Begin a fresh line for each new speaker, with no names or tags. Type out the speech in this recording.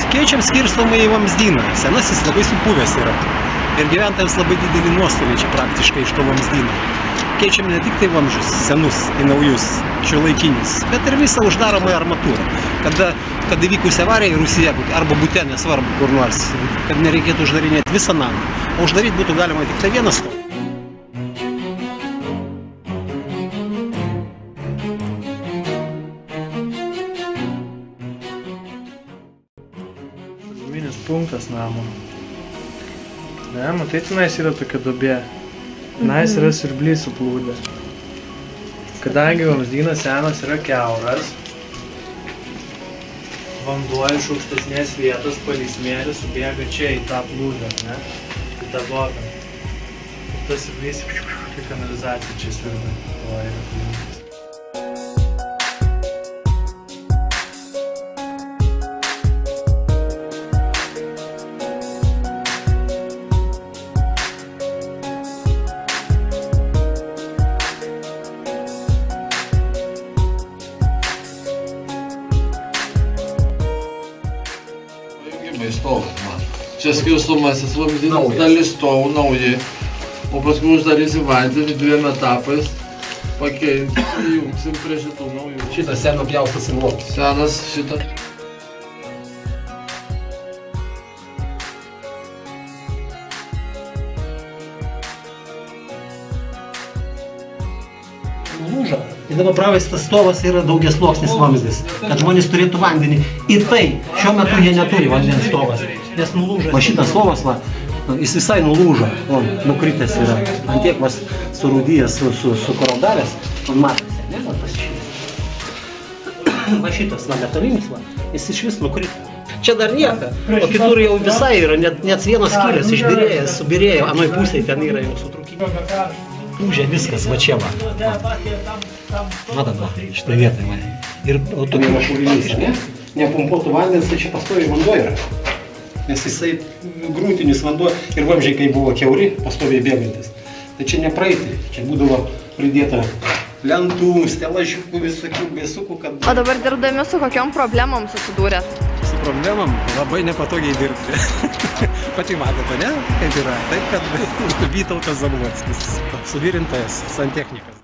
Keičiam skirstomą į vamzdyną. Senasis labai supuvęs yra. Ir gyventojams labai didelį nuostolį čia praktiškai iš to vamzdyno. Keičiam ne tik tai vamzdžius senus į naujus, šiuolaikinius, bet ir visą uždaromą armatūrą. Kad įvykus avarijai Rusija arba bute, nesvarbu kur nors, kad nereikėtų uždarinėti visą namą, o uždaryti būtų galima tik tai vieną stogą.
Pagrindinės punktas namo. Ne, matai, tenais yra tokia duobė. Tenais yra siurblys suplūdę. Kadangi vamzdynas senas yra kiauras, vanduo iš aukštesnės vietos palei smėlį subėga čia į tą plūdę, ne? Į tą duobę. Ir tas siurblys į kanalizaciją čia siurbia. O yra plūdės.
Stovas, man. Čia skirstomasis vamzdynas, dalis stovų nauji, o paskui uždarysim vandenį 2 etapais, įjungsim prie šitų naujų.
Šitas seno pjaustas į lotus.
Senas šitas.
Lūža. Ir dabar pravestas stovas yra daugiasluoksnis vamzdis, kad žmonės turėtų vandenį. Ir tai, šiuo metu jie neturi vandens stovas, nes nulūža. Va šitas stovas, va, jis visai nulūžo, nukritęs yra. Ant tiek vas surūdijęs, sukorodavęs, man matėsi, ne, va pasišvis. Va šitas, va metalinis, va, jis iš vis nukrito. Čia dar nieka, o kitur jau visai yra, net vienas skylės išbirėjęs, subirėjo, anoj pusėje ten yra jau sutrūkinė. Lūžė viskas, va čia va. Matot, va, šitoj vietoj, va. Ir tokia va kūrinys, ne? Nepumpuotų vandens, tai čia pastoviai vanduo yra. Nes jisai gruntinis vanduo ir vamzdžiai, kai buvo kiauri, pastoviai bėgantis. Tai čia nepraeiti, čia būdavo pridėta lentų, stelažiukų, visokių bėsukų, kad...
O dabar dirbdami su kokiom problemom susidūrėt?
Su problemom labai nepatogiai dirbti. Pati matote, ne? Kaip yra. Taip, kad Vytautas Zablockis, suvirintojas, santechnikas.